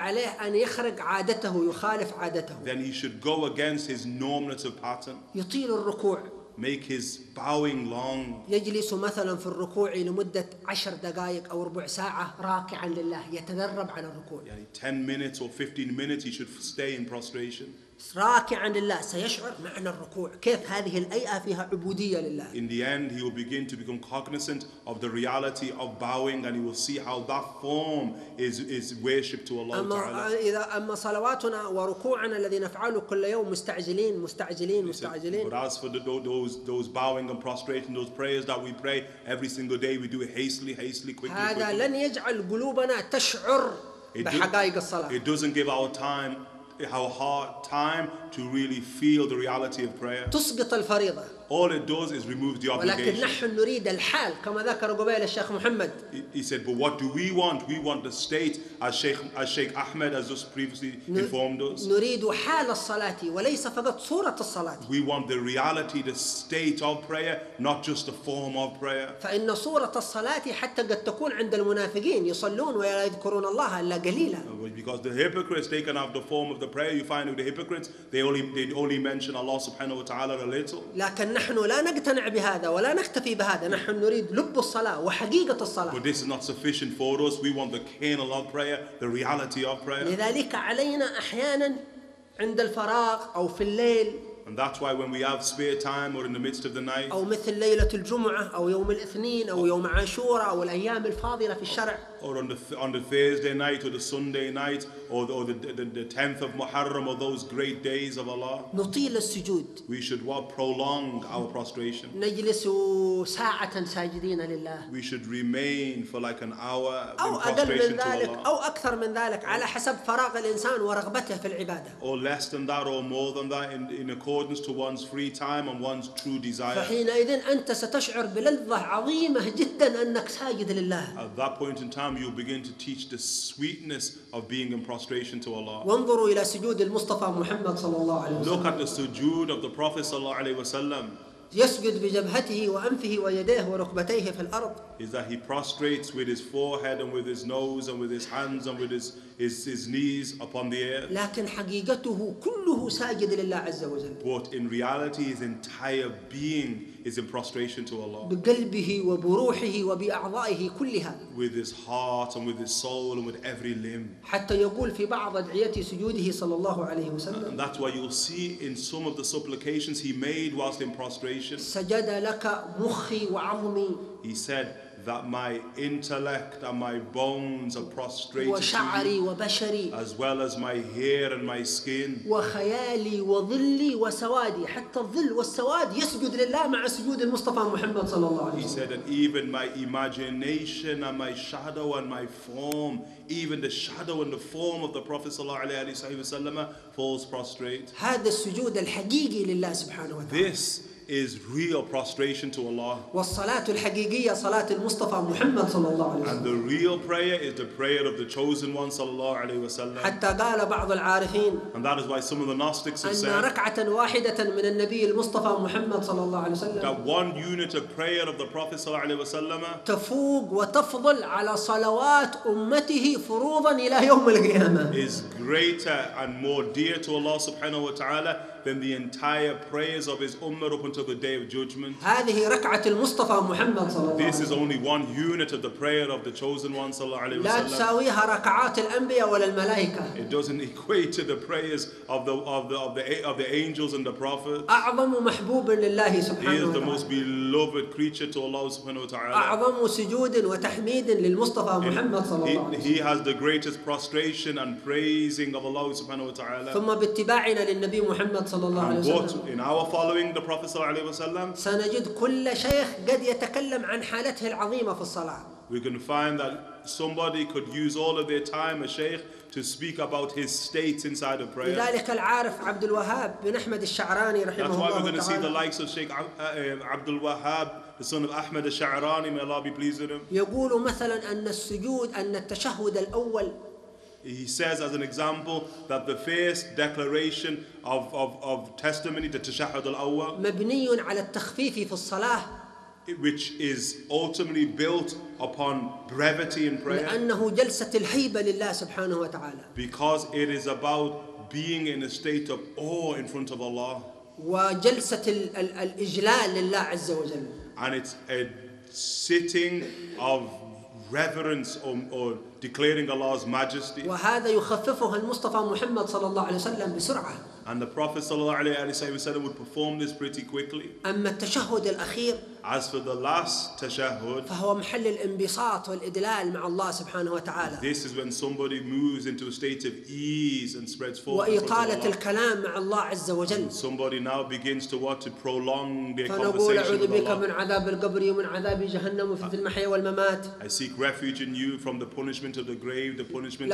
عليه أن يخرج عادته يخالف عادته. then he should go against his normative pattern. يطيل الركوع. Make his bowing long. يجلس مثلا في الركوع لمدة 10 دقائق أو ربع ساعة راكعا لله يتدرب على الركوع. يعني 10 minutes or 15 minutes he should stay in prostration. راكعا لله سيشعر معنى الركوع كيف هذه الهيئة فيها عبودية لله. In the end he will begin to become cognizant of the reality of bowing and he will see how that form is worship to Allah Ta'ala. أما صلواتنا وركوعنا الذي نفعله كل يوم مستعجلين. But as for those bowing and prostration, those prayers that we pray every single day, we do it hastily, quickly. هذا لن يجعل قلوبنا تشعر بحقائق الصلاة. It doesn't give our heart time to really feel the reality of prayer. تسقط الفريضة. All it does is remove the obligation. ولكن نحن نريد الحال كما ذكر قبيل الشيخ محمد. He said, but what do we want? We want the state, as Sheikh Ahmed has just previously informed us. نريد حال الصلاة وليس فقط صورة الصلاة. We want the reality, the state of prayer, not just the form of prayer. فإن صورة الصلاة حتى قد تكون عند المنافقين يصلون ولا يذكرون الله إلا قليلا. Because the hypocrites, they can have the form of the prayer. You find with the hypocrites, they only mention Allah subhanahu wa ta'ala a little. لكن نحن لا نقتنع بهذا ولا نكتفي بهذا. نحن نريد لب الصلاة وحقيقة الصلاة. But this is not sufficient for us. We want the kernel of prayer, the reality of prayer. لذلك علينا أحيانا عند الفراغ أو في الليل. And that's why when we have spare time or in the midst of the night, أو مثل ليلة الجمعة أو يوم الاثنين أو يوم عاشوراء أو الأيام الفاضلة في الشرع. or on the Thursday night or the Sunday night or the 10th of Muharram or those great days of Allah, نطيل السجود. we should prolong our prostration. نجلس ساعة ساجدين لله. We should remain for like an hour in أو أقل prostration من to ذلك Allah. أو أكثر من ذلك على حسب فراغ الإنسان ورغبته في العبادة. Or less than that or more than that in accordance to one's free time and one's true desire. فحينئذ أنت ستشعر بلذة عظيمة جدا أنك ساجد لله. At that point in time you begin to teach the sweetness of being in prostration to Allah. وانظروا إلى سجود المصطفى محمد صلى الله عليه وسلم. Look at the sujood of the Prophet sallallahu alaihi wasallam. يسجد بجبهته وأنفه ويديه وركبتيه في الأرض. Is that he prostrates with his forehead and with his nose and with his hands and with his knees upon the earth. لكن حقيقته كله ساجد لله عز وجل. But in reality his entire being is in prostration to Allah. بقلبه وبروحه وبأعضائه كلها. With his heart and with his soul and with every limb. حتى يقول في بعض أدعية سجوده صلى الله عليه وسلم. And that's why you'll see in some of the supplications he made whilst in prostration. سجد لك مخي وعظمي. He said that my intellect and my bones are prostrated to وشعري you, وبشري. as well as my hair and my skin. وخيالي وظلي وسوادي. حتى الظل والسواد يسجد لله مع سجود المصطفى محمد صلى الله عليه He وسلم. said that even my imagination and my shadow and my form, even the shadow and the form of the Prophet sallallahu alaihi wasallam falls prostrate. هذا السجود الحقيقي لله سبحانه وتعالى. This is real prostration to Allah. والصلاة الحقيقية صلاة المصطفى محمد صلى الله عليه And وسلم. the real prayer is the prayer of the chosen one sallallahu alaihi wasallam. حتى قال بعض العارفين And that is why some of the Gnostics have أن said ركعة واحدة من النبي المصطفى محمد صلى الله عليه وسلم that one unit of prayer of the Prophet sallallahu alaihi wasallam تفوق وتفضل على صلوات أمته فروضا إلى يوم القيامة. is greater and more dear to Allah subhanahu wa ta'ala than the entire prayers of his ummah up until the day of judgment. هذه ركعة المصطفى محمد صلى الله عليه This is وسلم. only one unit of the prayer of the chosen one sallallahu alaihi لا wasallam. تساويها ركعات الأنبياء ولا الملائكة. It doesn't equate to the prayers of the angels and the prophets. أعظم محبوب لله He سبحانه is the وتعالى. most beloved creature to Allah subhanahu wa ta'ala. أعظم سجود وتحميد للمصطفى محمد صلى الله عليه وسلم. He has the greatest prostration and praising of Allah subhanahu wa ta'ala. ثم باتباعنا للنبي محمد صلى الله عليه And وسلم what in our following the Prophet sallallahu alaihi wasallam, سنجد كل شيخ قد يتكلم عن حالته العظيمة في الصلاة. we can find that somebody could use all of their time, a sheikh, to speak about his states inside of prayer. لذلك العارف عبد الوهاب بن أحمد الشعراني رحمه That's why we're going الله to see the تعالى likes of Sheikh Abdul Wahhab, the son of Ahmed al-Sha'rani, may Allah be pleased with him. يقول مثلا أن السجود أن التشهد الأول He says as an example that the first declaration of testimony, the Tashahhud al-Awwal, مبني على التخفيف في الصلاة which is ultimately built upon brevity in prayer, لأنه جلسة الهيبة لله سبحانه وتعالى because it is about being in a state of awe in front of Allah, وجلسة الإجلال لله عز وجل. and it's a sitting of reverence or declaring Allah's majesty. وهذا يخففها المصطفى محمد صلى الله عليه وسلم بسرعة. And the Prophet ﷺ would perform this pretty quickly. أما التشهد الأخير As for the last tashahhud, فهو محل الانبساط والإدلال مع الله سبحانه وتعالى، this is when somebody moves into a state of ease and spreads forth in front of وإطالة Allah. الكلام مع الله عز وجل. Somebody now begins to what? To prolong their فنقول conversation أعوذ with بك Allah. من عذاب القبر ومن عذاب جهنم وفي المحيا والممات. I seek refuge in you from the punishment of the grave, the punishment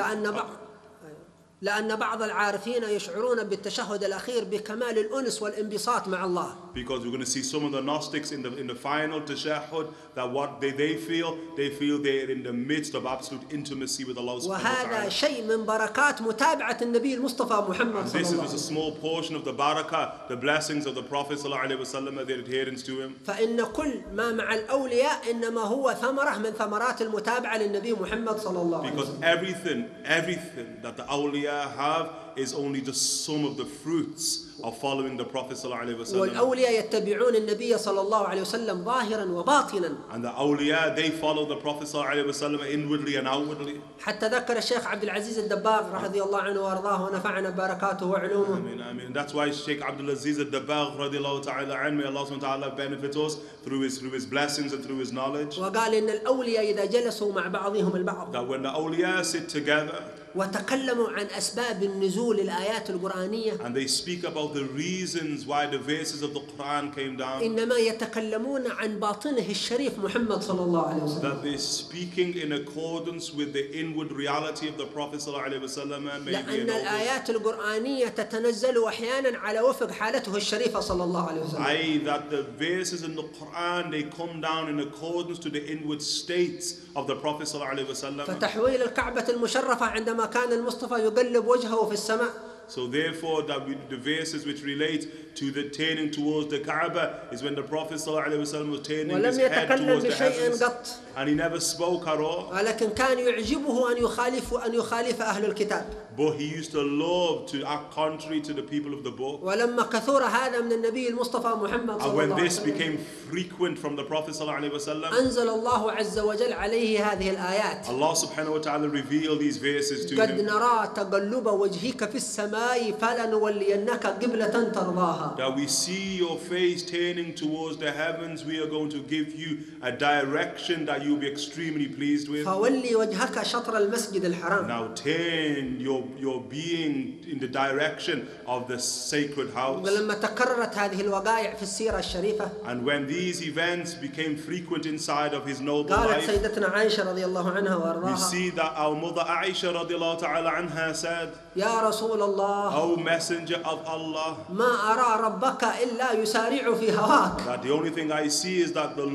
لأن بعض العارفين يشعرون بالتشهد الأخير بكمال الأنس والانبساط مع الله. Because we're going to see some of the Gnostics in the final tashahhud, that what they feel they're in the midst of absolute intimacy with Allah subhanahu wa وهذا ta'ala. شيء من بركات متابعة النبي المصطفى محمد صلى This is الله just a عليه وسلم. small portion of the barakah, the blessings of the Prophet sallallahu alaihi wasallam, their adherence to him. فإن كل ما مع الأولياء إنما هو ثمرة من ثمرات المتابعة للنبي محمد صلى الله عليه Because وسلم. everything that the awliya have is only just some of the fruits of following the Prophet sallallahu alaihi wasallam. والأولياء يتبعون النبي صلى الله عليه وسلم ظاهرا وباطنا. And the awliya, they follow the Prophet sallallahu alaihi wasallam inwardly and outwardly. حتى ذكر الشيخ عبد العزيز الدباغ رضي الله عنه وارضاه ونفعنا ببركاته وعلومه. I mean, that's why Sheikh Abdul Aziz al-Dabbagh radiallahu ta'ala anhu, may Allah subhanahu wa ta'ala benefit us through his blessings and through his knowledge. وقال إن الأولياء إذا جلسوا مع بعضهم البعض That when the awliya sit together وتكلموا عن أسباب النزول الآيات القرآنية and they speak about the reasons why the verses of the Quran came down, إنما يتكلمون عن باطنه الشريف محمد صلى الله عليه وسلم. that they're speaking in accordance with the inward reality of the Prophet sallallahu alaihi wasallam, and maybe لأن الآيات القرآنية تتنزل أحيانا على وفق حالته الشريفة صلى الله عليه وسلم. i.e. that the verses in the Quran, they come down in accordance to the inward states of the Prophet sallallahu alaihi wasallam. فتحويل الكعبة المشرفة عندما كان المصطفى يقلب وجهه في السماء. So therefore, the verses which relate to the turning towards the Kaaba is when the Prophet ﷺ was turning his ولم head يتكلم towards the بشيء heavens, قط. and he never spoke at all. ولكن كان يعجبه أن يخالف أهل الكتاب. But he used to love to act contrary to the people of the book. ولما كثر هذا من النبي المصطفى محمد And صلى when الله عليه this وسلم became frequent from the Prophet ﷺ, أنزل الله عز وجل عليه هذه الآيات. Allah subhanahu wa ta'ala revealed these verses to قد him. نرى تقلب وجهك في السماء فلنولينك قبلة ترضاها. That we see your face turning towards the heavens, we are going to give you a direction that you'll be extremely pleased with. فولي وجهك شطر المسجد الحرام. Now turn your being in the direction of the sacred house. ولما تكررت هذه الوقائع في السيرة الشريفة And when these events became frequent inside of his noble قالت life, سيدتنا عائشة رضي الله عنها we وأرضاها see that our mother Aisha radiallahu ta'ala anha said, يا رسول الله O Messenger of Allah, ما أرى ربك إلا يسارع في هواك. that the only thing I see is that the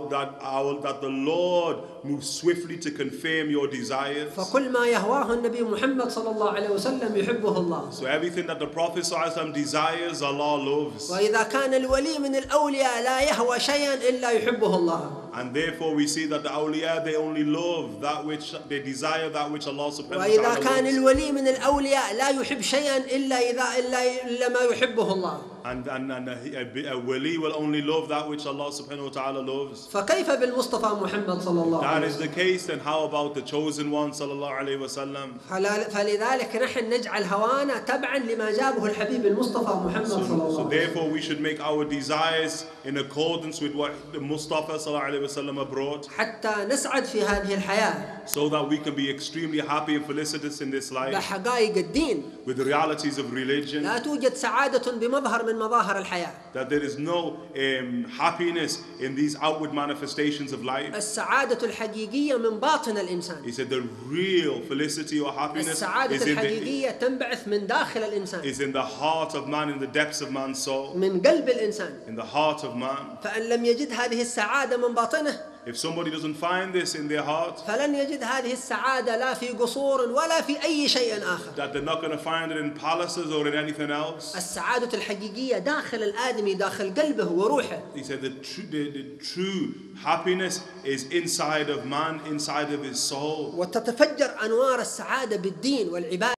Lord moves swiftly to confirm your desires. فكل ما يهواه النبي محمد صلى الله عليه وسلم يحبه الله. So everything that the Prophet ﷺ desires, Allah loves. وإذا كان الولي من الأولياء لا يهوى شيئا إلا يحبه الله. And therefore we see that the awliya, they only love that which, they desire that which Allah subhanahu wa وإذا ta'ala كان loves. الولي من الأولياء لا يحب شيئا إلا ما يحبه الله. And a wali will only love that which Allah subhanahu wa ta'ala loves. فكيف بالمصطفى محمد صلى الله That عليه is the case, then how about the chosen one sallallahu alayhi wa sallam? فلذلك نحن نجعل هوانا تبعا لما جابه الحبيب المصطفى محمد صلى الله So عليه وسلم. therefore we should make our desires in accordance with what the Mustafa sallallahu alayhi wa sallam brought, حتى نسعد في هذه الحياة so that we can be extremely happy and felicitous in this life بحقائق الدين. with the realities of religion. لا توجد سعادة بمظهر من مظاهر الحياة. That there is no happiness in these outward manifestations of life. السعادة الحقيقية من باطن الإنسان. He said the real felicity or happiness السعادة الحقيقية تنبعث من داخل الإنسان. is in the heart of man, in the depths of man's soul, من قلب الإنسان. in the heart of man. فإن لم يجد هذه السعادة من باطنه If somebody doesn't find this in their heart, فلن يجد هذه السعادة لا في قصور ولا في أي شيء آخر. that they're not going to find it in palaces or in anything else. السعادة الحقيقية داخل الآدمي داخل قلبه وروحه. He said the true happiness is inside of man, inside of his soul. وتتفجر أنوار السعادة بالدين والعبادة.